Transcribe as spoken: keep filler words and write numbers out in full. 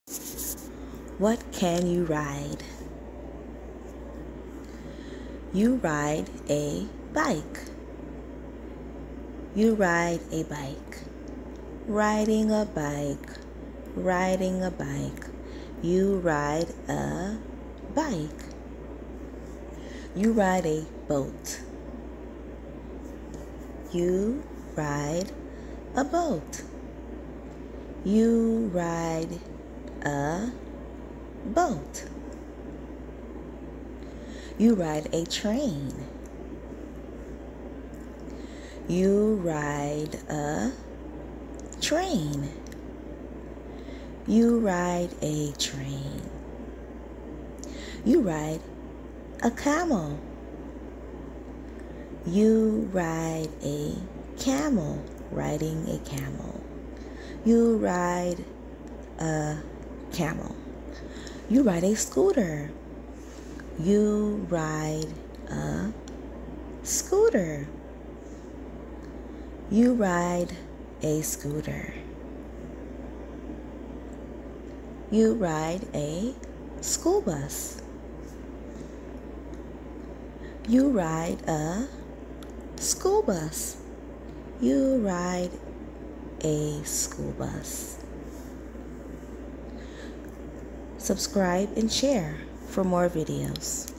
What can you ride? You ride a bike. You ride a bike. Riding a bike. Riding a bike. You ride a bike. You ride a boat. You ride a boat. You ride a boat. You ride a train. You ride a train. You ride a train. You ride a camel. You ride a camel. Riding a camel. You ride a camel. You ride a scooter. You ride a scooter. You ride a scooter. You ride a school bus. You ride a school bus. You ride a school bus. Subscribe and share for more videos.